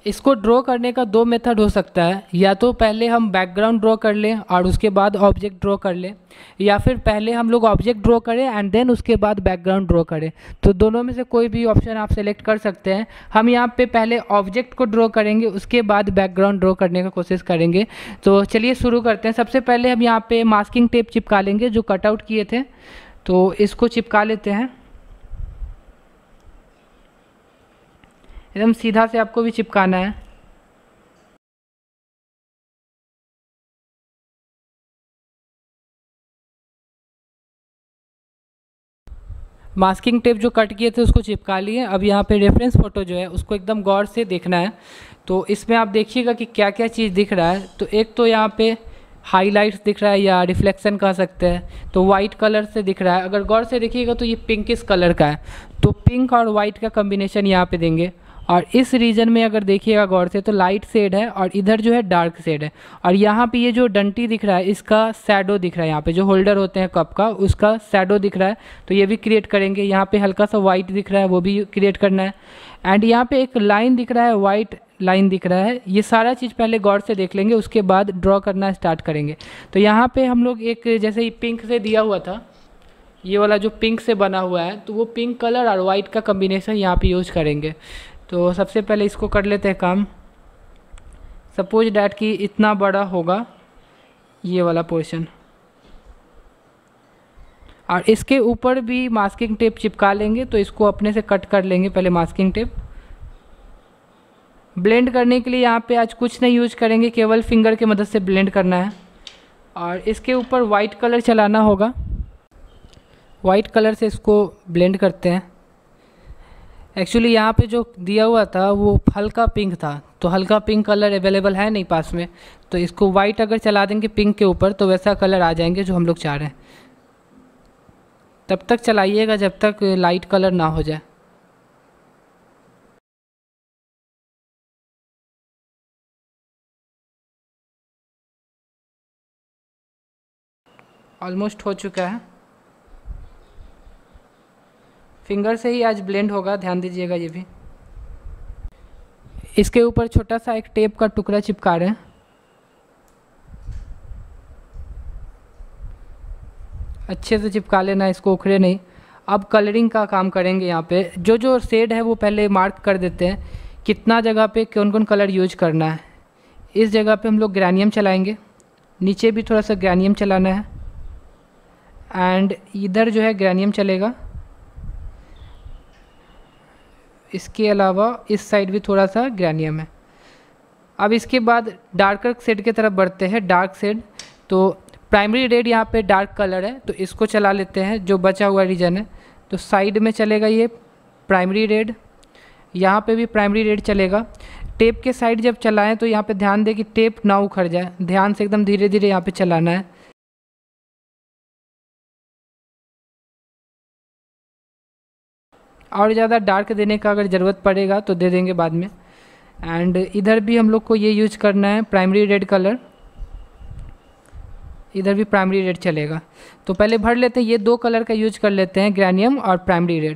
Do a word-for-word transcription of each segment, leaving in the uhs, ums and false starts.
इसको ड्रॉ करने का दो मेथड हो सकता है, या तो पहले हम बैकग्राउंड ड्रॉ कर लें और उसके बाद ऑब्जेक्ट ड्रॉ कर लें, या फिर पहले हम लोग ऑब्जेक्ट ड्रॉ करें एंड देन उसके बाद बैकग्राउंड ड्रॉ करें। तो दोनों में से कोई भी ऑप्शन आप सेलेक्ट कर सकते हैं। हम यहाँ पे पहले ऑब्जेक्ट को ड्रॉ करेंगे, उसके बाद बैकग्राउंड ड्रॉ करने का कोशिश करेंगे। तो चलिए शुरू करते हैं। सबसे पहले हम यहाँ पे मास्किंग टेप चिपका लेंगे जो कटआउट किए थे, तो इसको चिपका लेते हैं। एकदम सीधा से आपको भी चिपकाना है। मास्किंग टेप जो कट किए थे उसको चिपका लिए। अब यहाँ पे रेफरेंस फ़ोटो जो है उसको एकदम गौर से देखना है। तो इसमें आप देखिएगा कि क्या क्या चीज़ दिख रहा है। तो एक तो यहाँ पे हाईलाइट्स दिख रहा है या रिफ्लेक्शन कह सकते हैं, तो वाइट कलर से दिख रहा है। अगर गौर से देखिएगा तो ये पिंकिश कलर का है, तो पिंक और वाइट का कॉम्बिनेशन यहाँ पे देंगे। और इस रीजन में अगर देखिएगा गौर से तो लाइट शेड है और इधर जो है डार्क शेड है। और यहाँ पे ये जो डंटी दिख रहा है इसका शैडो दिख रहा है, यहाँ पे जो होल्डर होते हैं कप का उसका शैडो दिख रहा है, तो ये भी क्रिएट करेंगे। यहाँ पे हल्का सा वाइट दिख रहा है, वो भी क्रिएट करना है। एंड यहाँ पे एक लाइन दिख रहा है, वाइट लाइन दिख रहा है। ये सारा चीज़ पहले गौर से देख लेंगे, उसके बाद ड्रॉ करना स्टार्ट करेंगे। तो यहाँ पे हम लोग एक जैसे ही पिंक से दिया हुआ था, ये वाला जो पिंक से बना हुआ है, तो वो पिंक कलर और वाइट का कम्बिनेशन यहाँ पे यूज करेंगे। तो सबसे पहले इसको कर लेते हैं काम। सपोज डैट कि इतना बड़ा होगा ये वाला पोर्शन, और इसके ऊपर भी मास्किंग टेप चिपका लेंगे। तो इसको अपने से कट कर लेंगे पहले मास्किंग टेप। ब्लेंड करने के लिए यहाँ पे आज कुछ नहीं यूज करेंगे, केवल फिंगर की मदद से ब्लेंड करना है। और इसके ऊपर वाइट कलर चलाना होगा। वाइट कलर से इसको ब्लेंड करते हैं। एक्चुअली यहाँ पे जो दिया हुआ था वो हल्का पिंक था, तो हल्का पिंक कलर अवेलेबल है नहीं पास में, तो इसको वाइट अगर चला देंगे पिंक के ऊपर तो वैसा कलर आ जाएंगे जो हम लोग चाह रहे हैं। तब तक चलाइएगा जब तक लाइट कलर ना हो जाए। ऑलमोस्ट हो चुका है। फिंगर से ही आज ब्लेंड होगा, ध्यान दीजिएगा ये भी। इसके ऊपर छोटा सा एक टेप का टुकड़ा चिपका रहे हैं। अच्छे से चिपका लेना, इसको उखड़े नहीं। अब कलरिंग का काम करेंगे। यहाँ पे जो जो शेड है वो पहले मार्क कर देते हैं, कितना जगह पे कौन कौन कलर यूज करना है। इस जगह पे हम लोग ग्रेनियम चलाएंगे, नीचे भी थोड़ा सा ग्रेनियम चलाना है, एंड इधर जो है ग्रेनियम चलेगा। इसके अलावा इस साइड भी थोड़ा सा ग्रेनियम है। अब इसके बाद डार्कर शेड की तरफ बढ़ते हैं। डार्क शेड, तो प्राइमरी रेड यहाँ पे डार्क कलर है, तो इसको चला लेते हैं जो बचा हुआ रीजन है। तो साइड में चलेगा ये प्राइमरी रेड, यहाँ पे भी प्राइमरी रेड चलेगा। टेप के साइड जब चलाएं तो यहाँ पे ध्यान दें कि टेप ना उखड़ जाए, ध्यान से एकदम धीरे धीरे यहाँ पे चलाना है। और ज़्यादा डार्क देने का अगर ज़रूरत पड़ेगा तो दे देंगे बाद में। एंड इधर भी हम लोग को ये यूज करना है प्राइमरी रेड कलर, इधर भी प्राइमरी रेड चलेगा। तो पहले भर लेते हैं, ये दो कलर का यूज कर लेते हैं, ग्रेनियम और प्राइमरी रेड।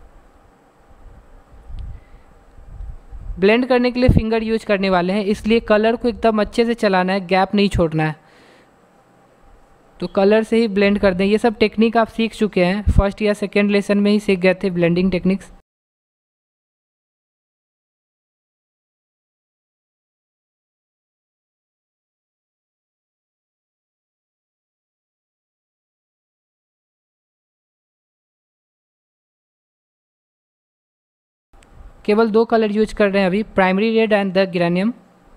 ब्लेंड करने के लिए फिंगर यूज करने वाले हैं, इसलिए कलर को एकदम अच्छे से चलाना है, गैप नहीं छोड़ना है। तो कलर से ही ब्लेंड कर दें। ये सब टेक्निक आप सीख चुके हैं, फर्स्ट या सेकेंड लेसन में ही सीख गए थे ब्लेंडिंग टेक्निक्स। केवल दो कलर यूज कर रहे हैं अभी, primary red and the geranium.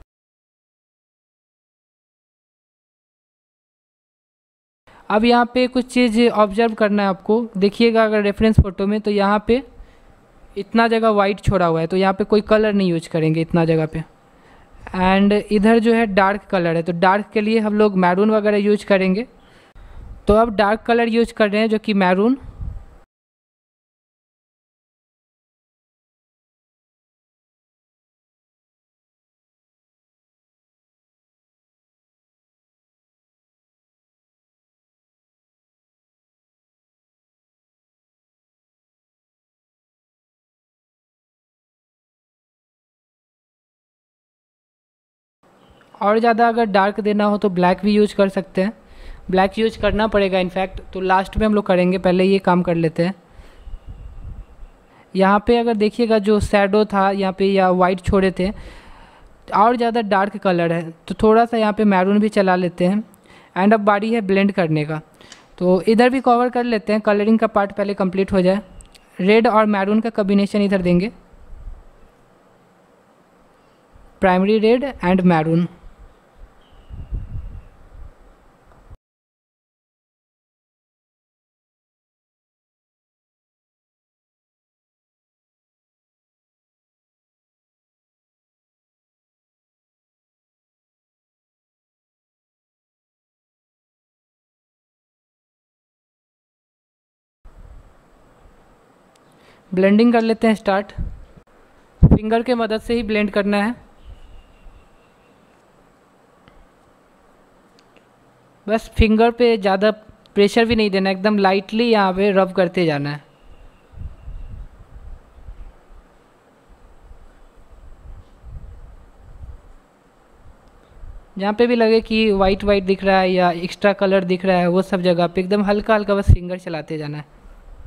अब यहाँ पे कुछ चीज़ ऑब्जर्व करना है आपको। देखिएगा अगर रेफरेंस फ़ोटो में, तो यहाँ पे इतना जगह वाइट छोड़ा हुआ है, तो यहाँ पे कोई कलर नहीं यूज करेंगे इतना जगह पे। एंड इधर जो है डार्क कलर है, तो डार्क के लिए हम लोग मैरून वगैरह यूज करेंगे। तो अब डार्क कलर यूज कर रहे हैं जो कि मैरून। और ज़्यादा अगर डार्क देना हो तो ब्लैक भी यूज कर सकते हैं, ब्लैक यूज करना पड़ेगा इनफैक्ट, तो लास्ट में हम लोग करेंगे, पहले ये काम कर लेते हैं। यहाँ पे अगर देखिएगा जो शैडो था यहाँ पे या वाइट छोड़े थे, और ज़्यादा डार्क कलर है तो थोड़ा सा यहाँ पे मैरून भी चला लेते हैं। एंड अब बारी है ब्लेंड करने का, तो इधर भी कवर कर लेते हैं, कलरिंग का पार्ट पहले कंप्लीट हो जाए। रेड और मैरून का कॉम्बिनेशन इधर देंगे, primary red and maroon. Blending कर लेते हैं स्टार्ट। फिंगर के मदद से ही ब्लेंड करना है, बस फिंगर पे ज़्यादा प्रेशर भी नहीं देना, एकदम लाइटली यहाँ पे रब करते जाना है। जहाँ पे भी लगे कि वाइट वाइट दिख रहा है या एक्स्ट्रा कलर दिख रहा है वो सब जगह पे एकदम हल्का हल्का बस फिंगर चलाते जाना है।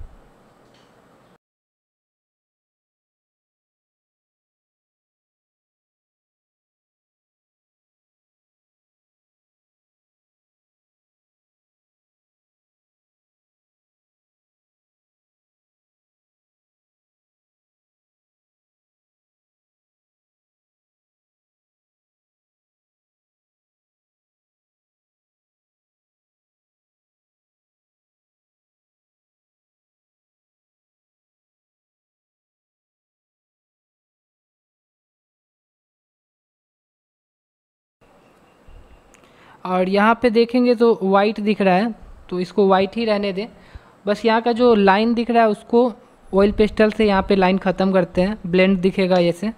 और यहाँ पे देखेंगे तो वाइट दिख रहा है, तो इसको वाइट ही रहने दें। बस यहाँ का जो लाइन दिख रहा है उसको ऑयल पेस्टल से यहाँ पे लाइन ख़त्म करते हैं, ब्लेंड दिखेगा ऐसे।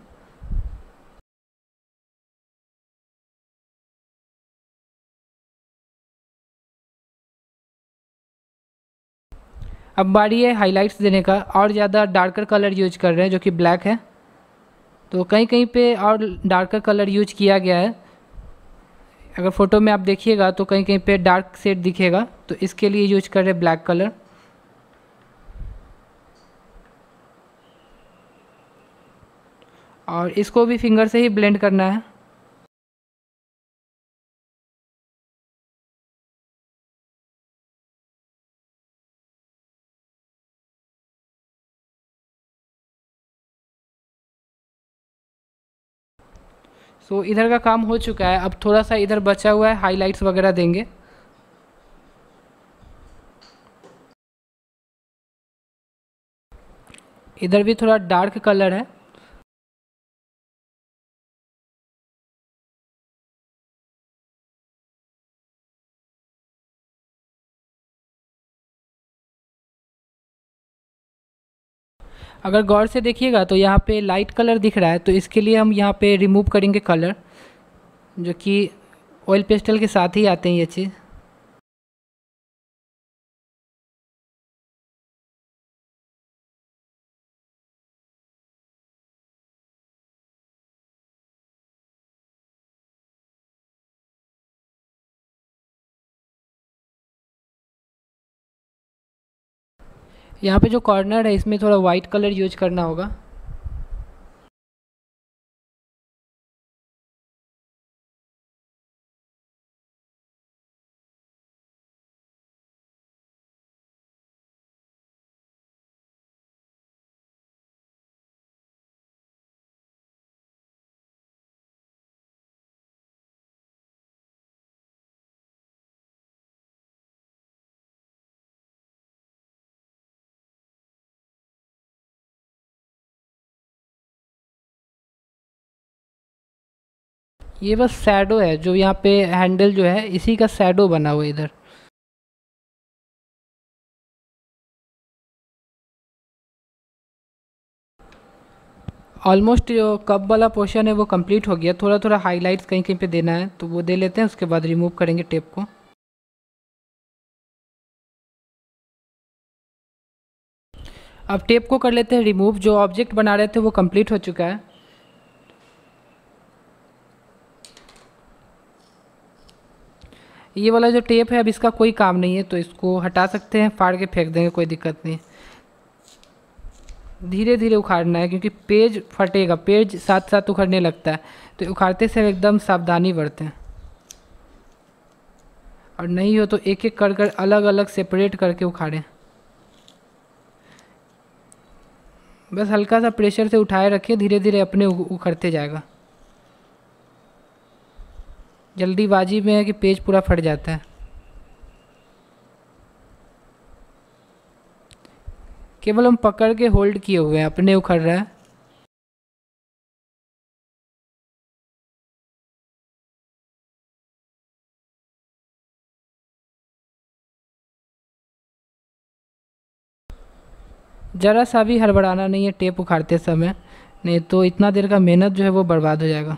अब बारी है हाइलाइट्स देने का, और ज़्यादा डार्कर कलर यूज कर रहे हैं जो कि ब्लैक है, तो कहीं कहीं पे और डार्कर कलर यूज किया गया है। अगर फ़ोटो में आप देखिएगा तो कहीं कहीं पे डार्क शेड दिखेगा, तो इसके लिए यूज कर रहे हैं ब्लैक कलर। और इसको भी फिंगर से ही ब्लेंड करना है। सो so, इधर का काम हो चुका है, अब थोड़ा सा इधर बचा हुआ है, हाइलाइट्स वगैरह देंगे। इधर भी थोड़ा डार्क कलर है, अगर गौर से देखिएगा तो यहाँ पे लाइट कलर दिख रहा है, तो इसके लिए हम यहाँ पे रिमूव करेंगे कलर, जो कि ऑयल पेस्टल के साथ ही आते हैं ये चीज़। यहाँ पे जो कॉर्नर है इसमें थोड़ा वाइट कलर यूज करना होगा। ये बस शैडो है, जो यहाँ पे हैंडल जो है इसी का शैडो बना हुआ है इधर। ऑलमोस्ट जो कप वाला पोर्शन है वो कंप्लीट हो गया, थोड़ा थोड़ा हाइलाइट्स कहीं कहीं पे देना है तो वो दे लेते हैं, उसके बाद रिमूव करेंगे टेप को। अब टेप को कर लेते हैं रिमूव, जो ऑब्जेक्ट बना रहे थे वो कंप्लीट हो चुका है। ये वाला जो टेप है अब इसका कोई काम नहीं है, तो इसको हटा सकते हैं, फाड़ के फेंक देंगे, कोई दिक्कत नहीं। धीरे धीरे उखाड़ना है क्योंकि पेज फटेगा, पेज साथ साथ उखड़ने लगता है, तो उखाड़ते समय एकदम सावधानी बरतें। और नहीं हो तो एक एक कर कर अलग अलग सेपरेट करके उखाड़ें। बस हल्का सा प्रेशर से उठाए रखिए, धीरे धीरे अपने उखड़ते जाएगा। जल्दीबाजी में है कि पेज पूरा फट जाता है। केवल हम पकड़ के होल्ड किए हुए हैं, अपने उखड़ रहा है। ज़रा सा भी हड़बड़ाना नहीं है टेप उखाड़ते समय, नहीं तो इतना देर का मेहनत जो है वो बर्बाद हो जाएगा।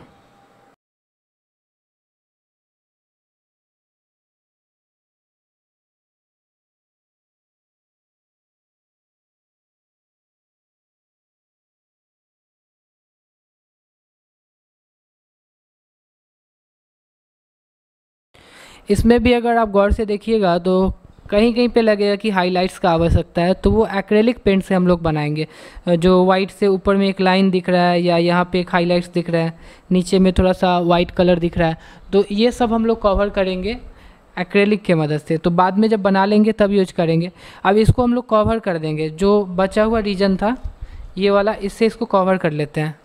इसमें भी अगर आप गौर से देखिएगा तो कहीं कहीं पे लगेगा कि हाइलाइट्स का आवश्यकता है, तो वो एक्रेलिक पेंट से हम लोग बनाएंगे। जो वाइट से ऊपर में एक लाइन दिख रहा है या यहाँ पे एक हाइलाइट्स दिख रहा है, नीचे में थोड़ा सा वाइट कलर दिख रहा है, तो ये सब हम लोग कवर करेंगे एक्रेलिक के मदद से। तो बाद में जब बना लेंगे तब यूज करेंगे। अब इसको हम लोग कवर कर देंगे, जो बचा हुआ रीजन था ये वाला, इससे इसको कवर कर लेते हैं।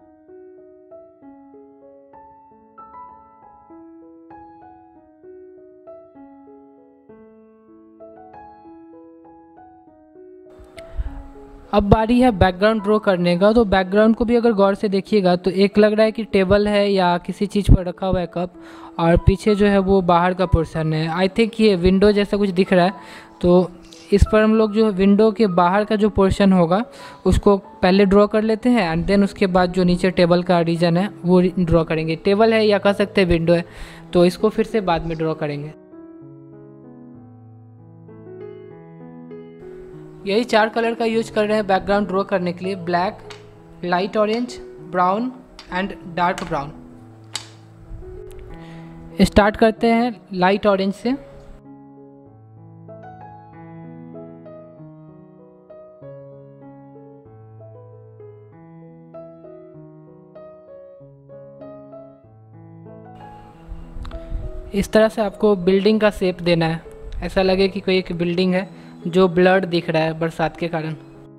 अब बारी है बैकग्राउंड ड्रॉ करने का। तो बैकग्राउंड को भी अगर गौर से देखिएगा तो एक लग रहा है कि टेबल है या किसी चीज़ पर रखा हुआ है कप, और पीछे जो है वो बाहर का पोर्शन है। आई थिंक ये विंडो जैसा कुछ दिख रहा है, तो इस पर हम लोग जो विंडो के बाहर का जो पोर्शन होगा उसको पहले ड्रॉ कर लेते हैं, एंड देन उसके बाद जो नीचे टेबल का रीजन है वो ड्रॉ करेंगे। टेबल है या कह सकते हैं विंडो है, तो इसको फिर से बाद में ड्रॉ करेंगे। यही चार कलर का यूज कर रहे हैं बैकग्राउंड ड्रॉ करने के लिए, black, light orange, brown and dark brown. Start करते हैं लाइट ऑरेंज से। इस तरह से आपको बिल्डिंग का शेप देना है, ऐसा लगे कि कोई एक बिल्डिंग है जो ब्लर्ड दिख रहा है बरसात के कारण।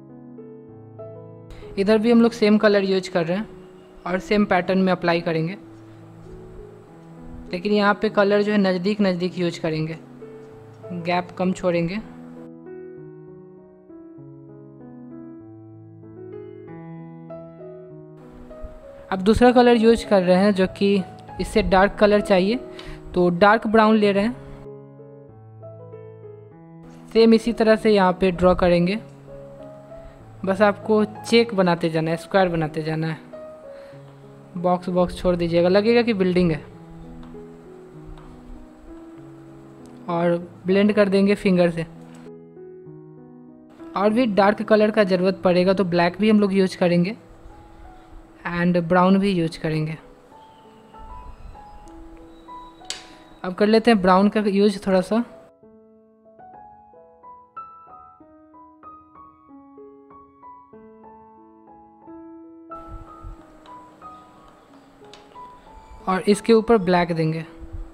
इधर भी हम लोग सेम कलर यूज कर रहे हैं और सेम पैटर्न में अप्लाई करेंगे, लेकिन यहाँ पे कलर जो है नज़दीक नज़दीक यूज करेंगे, गैप कम छोड़ेंगे। अब दूसरा कलर यूज कर रहे हैं जो कि इससे डार्क कलर चाहिए, तो डार्क ब्राउन ले रहे हैं। सेम इसी तरह से यहाँ पे ड्रॉ करेंगे, बस आपको चेक बनाते जाना है, स्क्वायर बनाते जाना है। बॉक्स बॉक्स छोड़ दीजिएगा, लगेगा कि बिल्डिंग है। और ब्लेंड कर देंगे फिंगर से। और भी डार्क कलर का ज़रूरत पड़ेगा तो ब्लैक भी हम लोग यूज करेंगे एंड ब्राउन भी यूज करेंगे। अब कर लेते हैं ब्राउन का यूज थोड़ा सा। और इसके ऊपर ब्लैक देंगे।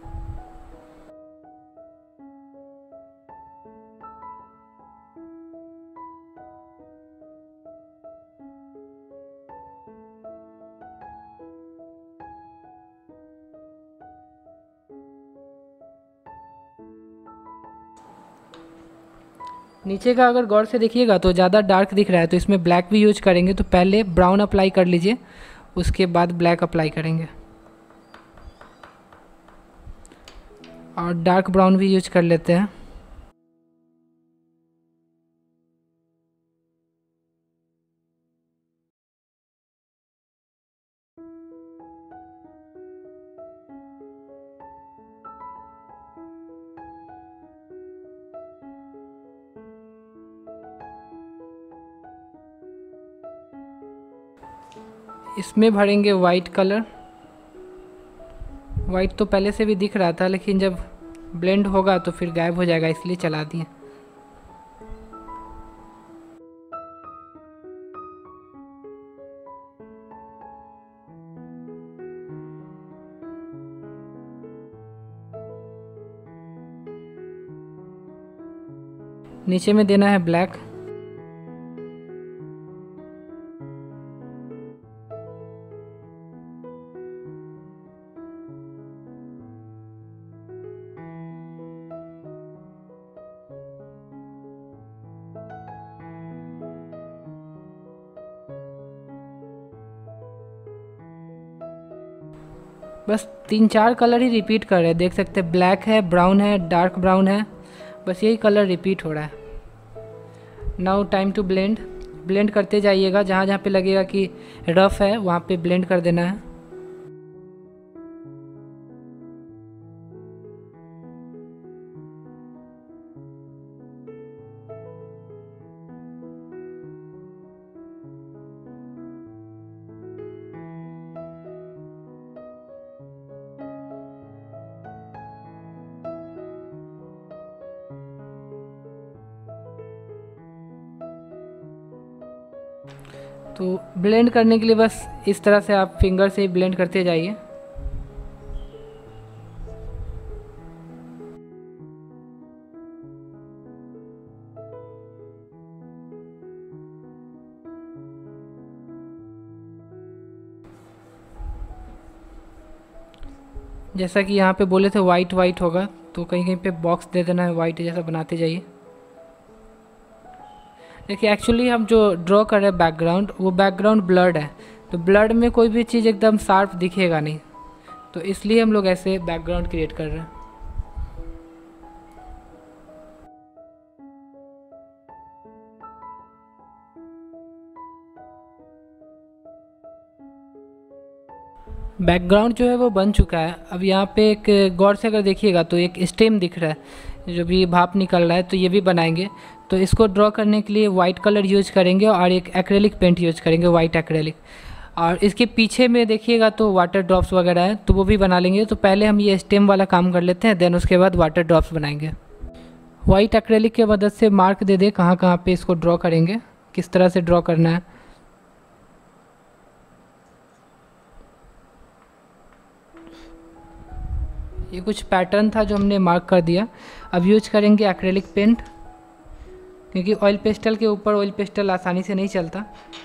नीचे का अगर गौर से देखिएगा तो ज़्यादा डार्क दिख रहा है, तो इसमें ब्लैक भी यूज करेंगे। तो पहले ब्राउन अप्लाई कर लीजिए, उसके बाद ब्लैक अप्लाई करेंगे। और डार्क ब्राउन भी यूज कर लेते हैं। इसमें भरेंगे वाइट कलर। वाइट तो पहले से भी दिख रहा था, लेकिन जब ब्लेंड होगा तो फिर गायब हो जाएगा, इसलिए चला दिए। नीचे में देना है ब्लैक। बस तीन चार कलर ही रिपीट कर रहे हैं, देख सकते हैं ब्लैक है, ब्राउन है, डार्क ब्राउन है, बस यही कलर रिपीट हो रहा है। Now time to blend. Blend करते जाइएगा, जहाँ जहाँ पे लगेगा कि रफ़ है वहाँ पे ब्लेंड कर देना है। तो ब्लेंड करने के लिए बस इस तरह से आप फिंगर से ब्लेंड करते जाइए। जैसा कि यहाँ पे बोले थे वाइट वाइट होगा, तो कहीं कहीं पे बॉक्स दे देना है वाइट जैसा, बनाते जाइए। देखिए एक्चुअली हम जो ड्रॉ कर रहे हैं बैकग्राउंड, वो बैकग्राउंड ब्लर्ड है, तो ब्लर्ड में कोई भी चीज़ एकदम शार्प दिखेगा नहीं, तो इसलिए हम लोग ऐसे बैकग्राउंड क्रिएट कर रहे हैं। बैकग्राउंड जो है वो बन चुका है। अब यहाँ पे एक गौर से अगर देखिएगा तो एक स्टेम दिख रहा है, जो भी भाप निकल रहा है, तो ये भी बनाएंगे। तो इसको ड्रॉ करने के लिए वाइट कलर यूज करेंगे और एक एक्रेलिक पेंट यूज करेंगे, वाइट एक्रेलिक। और इसके पीछे में देखिएगा तो वाटर ड्रॉप्स वगैरह है, तो वो भी बना लेंगे। तो पहले हम ये स्टेम वाला काम कर लेते हैं, देन उसके बाद वाटर ड्रॉप्स बनाएंगे। वाइट एक्रेलिक की मदद से मार्क दे दे कहाँ कहाँ पे इसको ड्रॉ करेंगे, किस तरह से ड्रॉ करना है। ये कुछ पैटर्न था जो हमने मार्क कर दिया। अब यूज करेंगे एक्रेलिक पेंट, क्योंकि ऑयल पेस्टल के ऊपर ऑयल पेस्टल आसानी से नहीं चलता।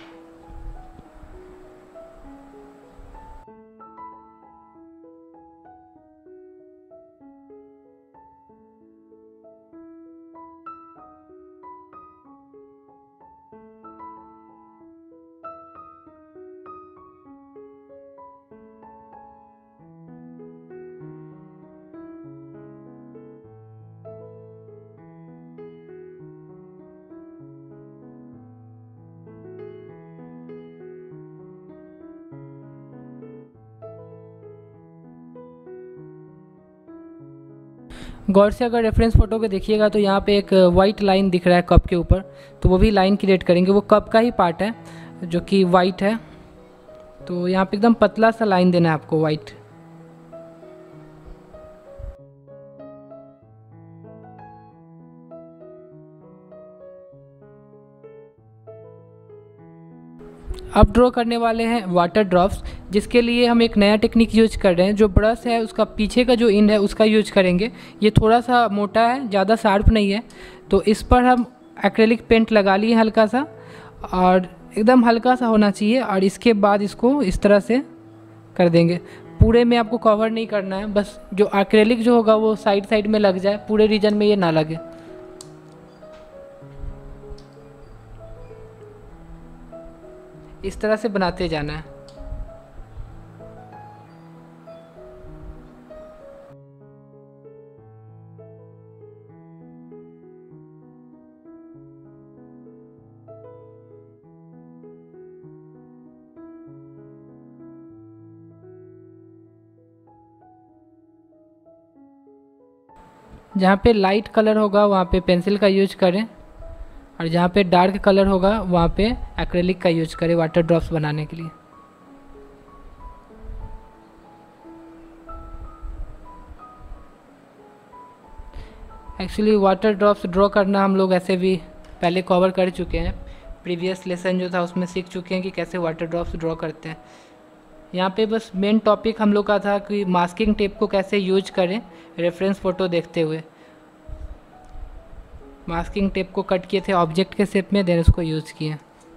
गौर से अगर रेफरेंस फ़ोटो पे देखिएगा तो यहाँ पे एक वाइट लाइन दिख रहा है कप के ऊपर, तो वो भी लाइन क्रिएट करेंगे। वो कप का ही पार्ट है जो कि वाइट है, तो यहाँ पे एकदम पतला सा लाइन देना है आपको वाइट। अब ड्रॉ करने वाले हैं वाटर ड्रॉप्स, जिसके लिए हम एक नया टेक्निक यूज कर रहे हैं। जो ब्रश है उसका पीछे का जो इंड है उसका यूज करेंगे। ये थोड़ा सा मोटा है, ज़्यादा शार्प नहीं है, तो इस पर हम एक्रेलिक पेंट लगा लिए हल्का सा, और एकदम हल्का सा होना चाहिए। और इसके बाद इसको इस तरह से कर देंगे। पूरे में आपको कवर नहीं करना है, बस जो एक्रेलिक जो होगा वो साइड साइड में लग जाए, पूरे रीजन में ये ना लगे। इस तरह से बनाते जाना है। जहाँ पे लाइट कलर होगा वहाँ पे पेंसिल का यूज करें, और जहाँ पे डार्क कलर होगा वहाँ पे एक्रेलिक का यूज करें वाटर ड्रॉप्स बनाने के लिए। एक्चुअली वाटर ड्रॉप्स ड्रॉ करना हम लोग ऐसे भी पहले कवर कर चुके हैं, प्रीवियस लेसन जो था उसमें सीख चुके हैं कि कैसे वाटर ड्रॉप्स ड्रॉ करते हैं। यहाँ पे बस मेन टॉपिक हम लोग का था कि मास्किंग टेप को कैसे यूज करें रेफरेंस फ़ोटो देखते हुए। मास्किंग टेप को कट किए थे ऑब्जेक्ट के शेप में, देन उसको यूज़ किए।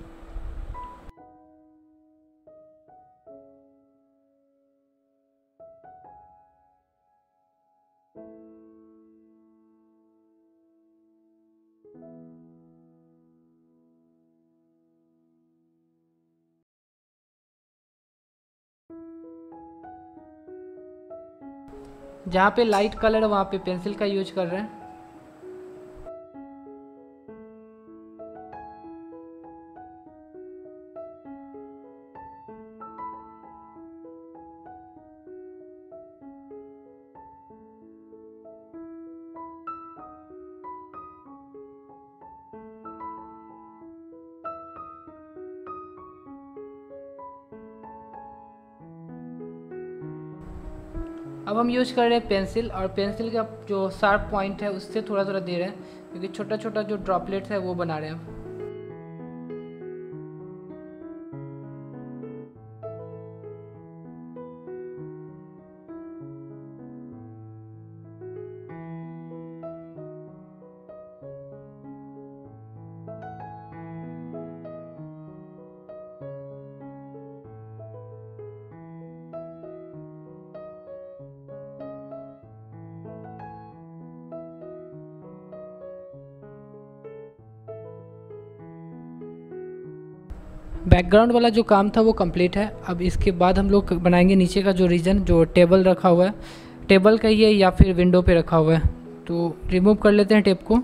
जहाँ पे लाइट कलर है वहाँ पे पेंसिल का यूज कर रहे हैं। अब हम यूज कर रहे हैं पेंसिल, और पेंसिल का जो शार्प पॉइंट है उससे थोड़ा थोड़ा दे रहे हैं, क्योंकि छोटा छोटा जो ड्रॉपलेट्स है वो बना रहे हैं। बैकग्राउंड वाला जो काम था वो कंप्लीट है। अब इसके बाद हम लोग बनाएंगे नीचे का जो रीजन, जो टेबल रखा हुआ है, टेबल का ही है या फिर विंडो पे रखा हुआ है। तो रिमूव कर लेते हैं टेप को।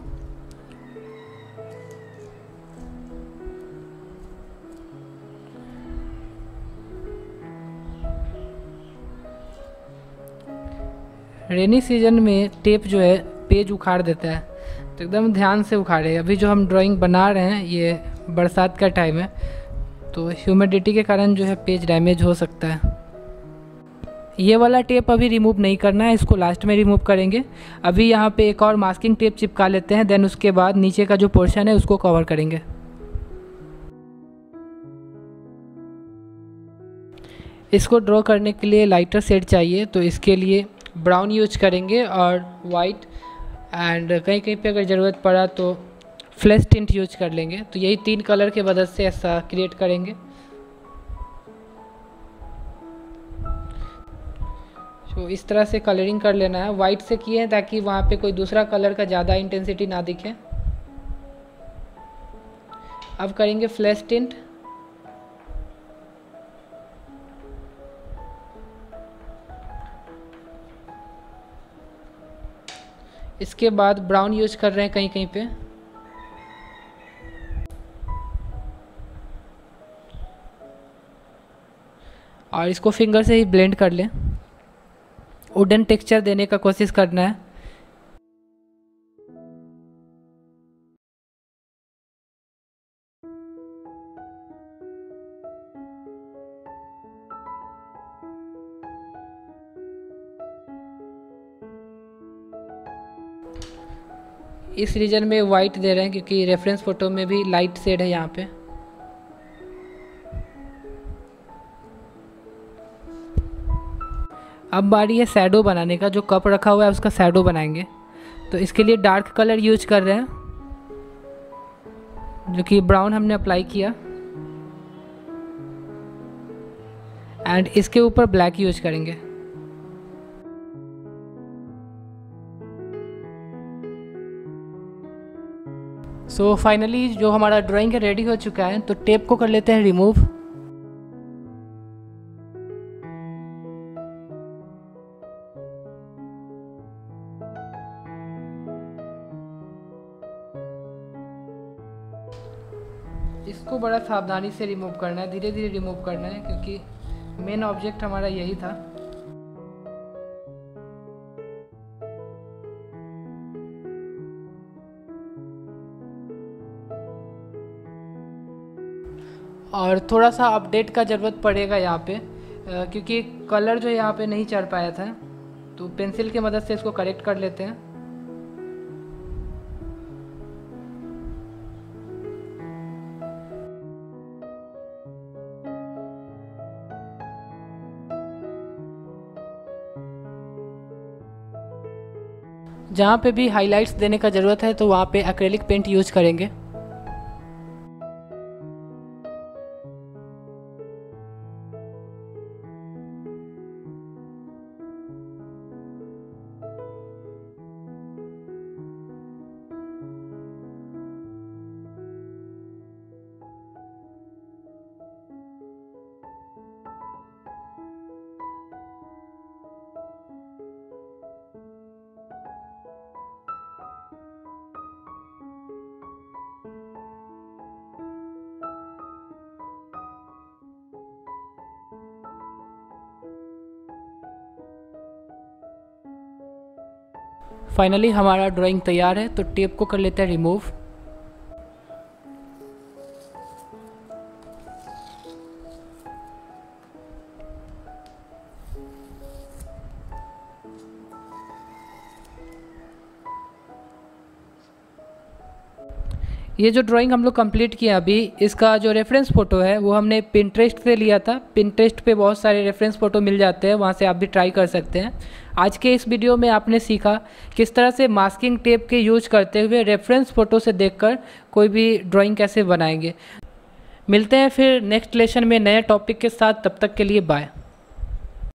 रेनी सीजन में टेप जो है पेज उखाड़ देता है, तो एकदम ध्यान से उखाड़े। अभी जो हम ड्राइंग बना रहे हैं ये बरसात का टाइम है, तो ह्यूमिडिटी के कारण जो है पेज डैमेज हो सकता है। ये वाला टेप अभी रिमूव नहीं करना है, इसको लास्ट में रिमूव करेंगे। अभी यहाँ पे एक और मास्किंग टेप चिपका लेते हैं, देन उसके बाद नीचे का जो पोर्शन है उसको कवर करेंगे। इसको ड्रॉ करने के लिए लाइटर शेड चाहिए, तो इसके लिए ब्राउन यूज करेंगे और वाइट, एंड कहीं कहीं पे अगर ज़रूरत पड़ा तो फ्लैश टिंट यूज कर लेंगे। तो यही तीन कलर के मदद से ऐसा क्रिएट करेंगे। तो इस तरह से कलरिंग कर लेना है। वाइट से किए हैं ताकि वहाँ पे कोई दूसरा कलर का ज़्यादा इंटेंसिटी ना दिखे। अब करेंगे फ्लैश टिंट। इसके बाद ब्राउन यूज कर रहे हैं कहीं कहीं पे। और इसको फिंगर से ही ब्लेंड कर लें। वुडन टेक्सचर देने का कोशिश करना है। इस रीजन में वाइट दे रहे हैं क्योंकि रेफरेंस फोटो में भी लाइट शेड है यहाँ पे। अब बारी है शैडो बनाने का। जो कप रखा हुआ है उसका शैडो बनाएंगे। तो इसके लिए डार्क कलर यूज कर रहे हैं, जो कि ब्राउन हमने अप्लाई किया, एंड इसके ऊपर ब्लैक यूज करेंगे। सो so, फाइनली जो हमारा ड्राइंग है रेडी हो चुका है। तो टेप को कर लेते हैं रिमूव। इसको बड़ा सावधानी से रिमूव करना है, धीरे धीरे रिमूव करना है, क्योंकि मेन ऑब्जेक्ट हमारा यही था। और थोड़ा सा अपडेट का ज़रूरत पड़ेगा यहाँ पे, क्योंकि कलर जो यहाँ पे नहीं चढ़ पाया था, तो पेंसिल की मदद से इसको करेक्ट कर लेते हैं। जहाँ पे भी हाइलाइट्स देने का ज़रूरत है तो वहाँ पे एक्रेलिक पेंट यूज करेंगे। फाइनली हमारा ड्राइंग तैयार है, तो टेप को कर लेते हैं रिमूव। ये जो ड्राइंग हम लोग कंप्लीट किया अभी, इसका जो रेफरेंस फ़ोटो है वो हमने पिंटरेस्ट से लिया था। पिंटरेस्ट पे बहुत सारे रेफरेंस फ़ोटो मिल जाते हैं, वहाँ से आप भी ट्राई कर सकते हैं। आज के इस वीडियो में आपने सीखा किस तरह से मास्किंग टेप के यूज करते हुए रेफरेंस फ़ोटो से देखकर कोई भी ड्राइंग कैसे बनाएंगे। मिलते हैं फिर नेक्स्ट लेसन में नए टॉपिक के साथ, तब तक के लिए बाय।